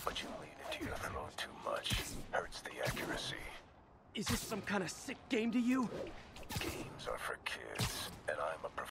but you lean into your throw too much. Hurts the accuracy. Is this some kind of sick game to you? Games are for kids, and I'm a